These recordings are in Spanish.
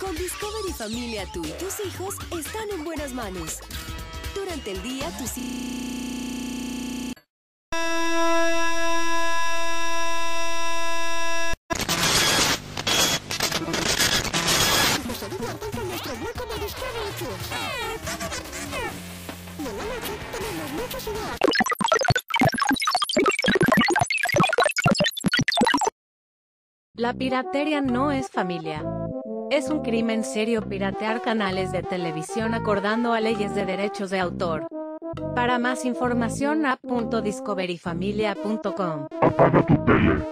Con Discovery Familia, tú y tus hijos están en buenas manos. Durante el día, tus La piratería no es familia. Es un crimen serio piratear canales de televisión acordando a leyes de derechos de autor. Para más información app.discoveryfamilia.com. Apaga tu tele.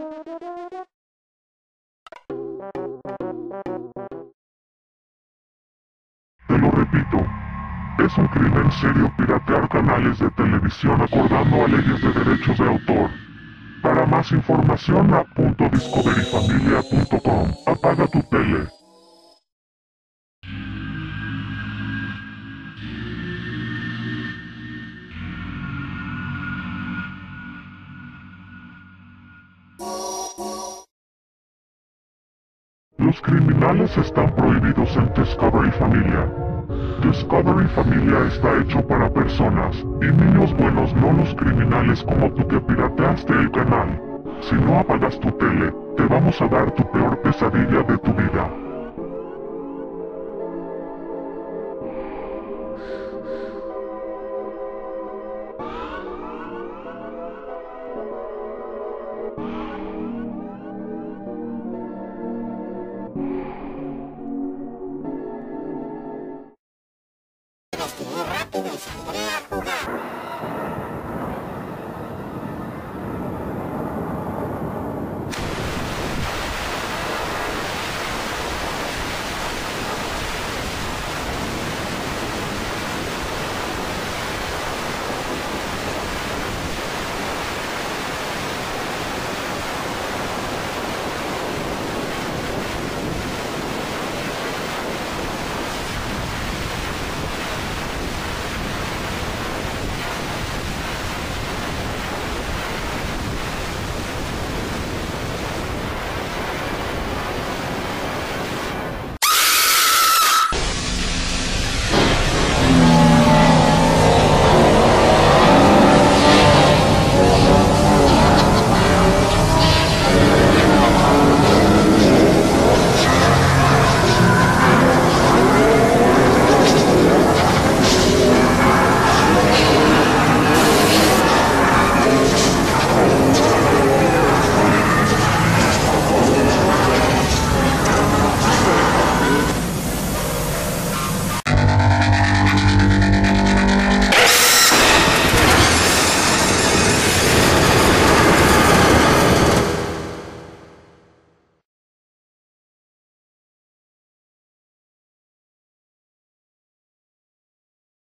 Te lo repito, es un crimen serio piratear canales de televisión acordando a leyes de derechos de autor. Para más información app.discoveryfamilia.com. Apaga tu tele. Los criminales están prohibidos en Discovery Familia. Discovery Familia está hecho para personas, y niños buenos, no los criminales como tú que pirateaste el canal. Si no apagas tu tele, te vamos a dar tu peor pesadilla de tu vida. Rápido y saldré a jugar.